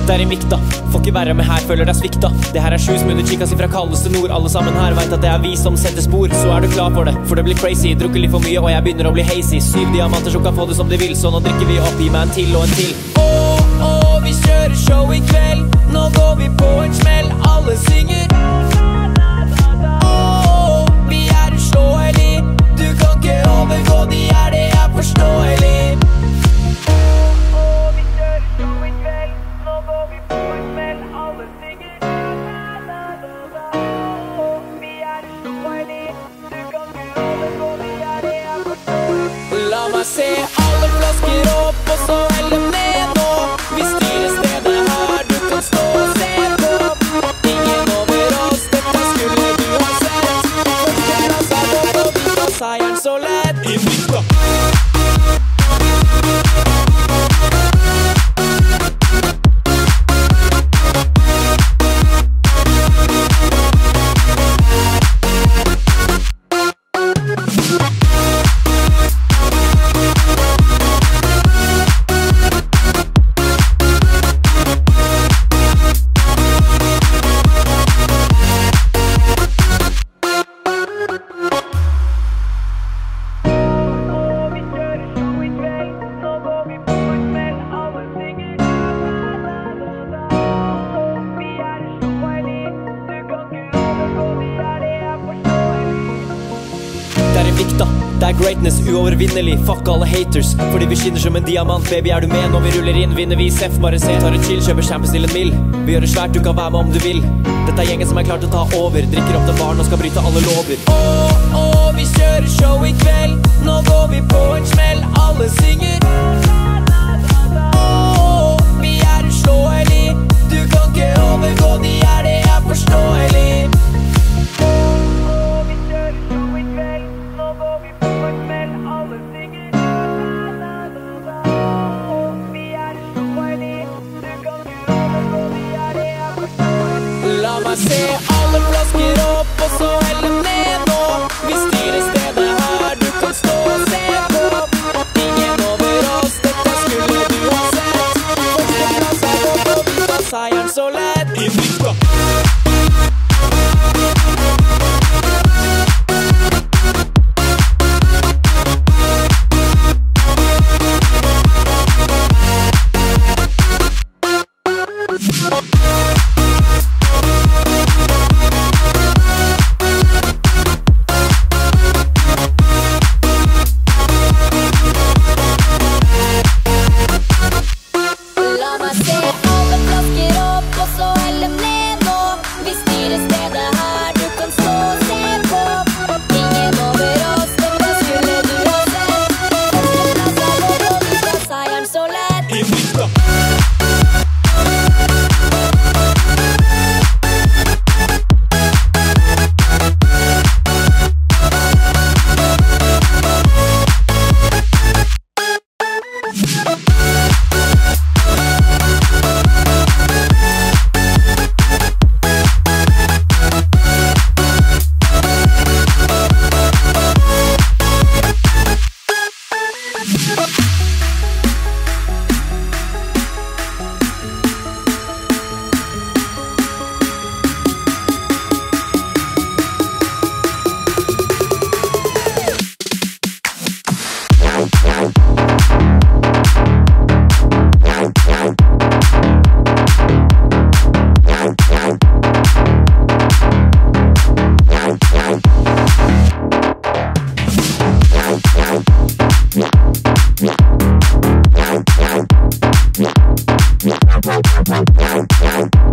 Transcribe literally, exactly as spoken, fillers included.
Det er Invicta, får ikke være med her, føler deg svikta. Det her er sju smunner chicas ifra kaldeste nord. Alle sammen her vet at det er vi som setter spor. Så er du klar for det, for det blir crazy. Drukker litt for mye og jeg begynner å bli hazy. Syv diamanter som kan få det som de vil, så nå drikker vi opp. Gi meg en til og en til. Åh, åh, vi kjører show i kveld. Nå går vi på en smell, alle synger. Åh, vi er uslåelig. Du kan ikke overgå, de er det er forståelig. La meg se alle flasker opp, og så helle ned nå. Vi styrer stedet her, du kan stå og se på. Ingen over oss, dette skulle du ha sett. Første plass er godt, og vi tar seieren så lett. Invicta. Det er Invicta, det er greatness, uovervinnelig. Fuck alle haters, fordi vi skinner som en diamant. Baby, er du med når vi ruller inn? Vinner vi Seff, bare se. Tar en chill, kjøper champions til en mill. Vi gjør det svært, du kan være med om du vil. Dette er gjengen som er klar til å ta over. Drikker opp den baren og skal bryte alle lover. Åh, åh, vi kjører show i kveld. Nå går vi på en smell, alle synger. Åh, vi er uslåelig. Du kan ikke overgå, de er det er forståelig. La meg se alle flasker opp, og så helle ned nå. Vi styrer stedet her, du kan stå og se på. Ingen over oss, dette skulle du ha sett. Første plass er godt, og vi tar seieren så lett. Invicta. Wow.